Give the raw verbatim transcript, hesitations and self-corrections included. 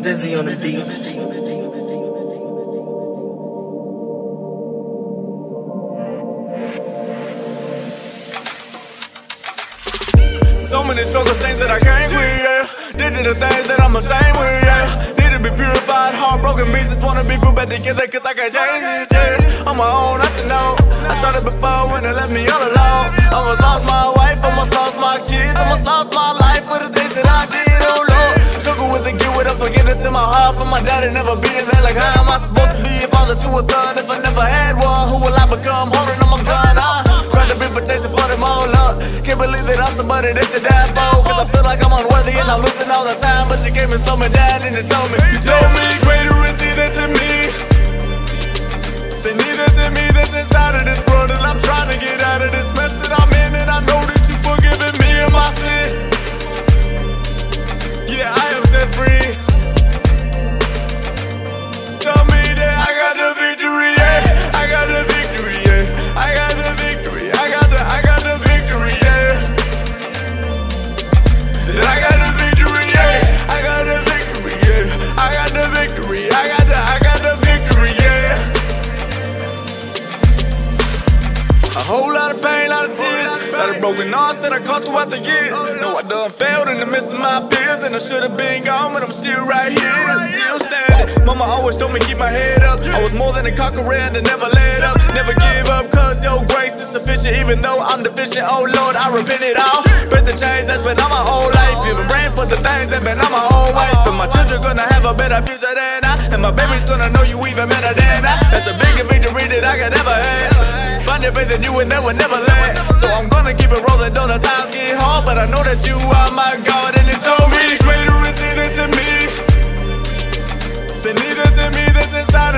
Dizzy on the beat. So many struggles, things that I can't with, yeah. Did the things that I'm ashamed with, yeah. Need to be purified, heartbroken pieces. Wanna be put back together, cause I can't change it, yeah. On my own, I should know. I tried it before when they left me all alone. Almost lost my wife, almost lost my kids. Almost lost my life for the things that I did, oh Lord. Struggle with the guilt, with the forgiveness in my heart. For my daddy never being there, like how am I supposed to be a father to a son? If I never had one, who will I become? Holding on my gun, I tried to be protection for them all up. Can't believe that I'm somebody that you die for. Cause I feel like I'm unworthy and I'm losing all the time. But you came and slow me down and you told me, you told me greater is he that's in me than he that's in me that's inside of this world. And I'm trying to get out of this mess that I'm in. And I know that you forgiven me of my sin. Yeah, I am set free. Tell me that I got the victory, yeah. I got the victory, yeah. I got the victory. I got the, I got the victory, yeah. That I got the victory, yeah. I got the victory, yeah. I got the victory. I got the, I got the victory, yeah. A whole lot of pain, lot of tears, lot of broken hearts that I caused throughout the years. No, I done failed in the midst of my fears, and I should have been gone, but I'm still right here, still standing. Mama always told me keep my head up. I was more than a conqueror and I never let up. Never give up, cause your grace is sufficient. Even though I'm deficient, oh Lord, I repent it all. Break the chains that's been on my whole life. Even praying for the things that been on my whole way. And my children gonna have a better future than I. And my baby's gonna know you even better than I. That's the biggest victory that I could ever have. Find your faith in you and that will never let. So I'm gonna keep it rolling, though the times get hard. But I know that you are my God, and it told me greater is he that's in me than he that's in me that's inside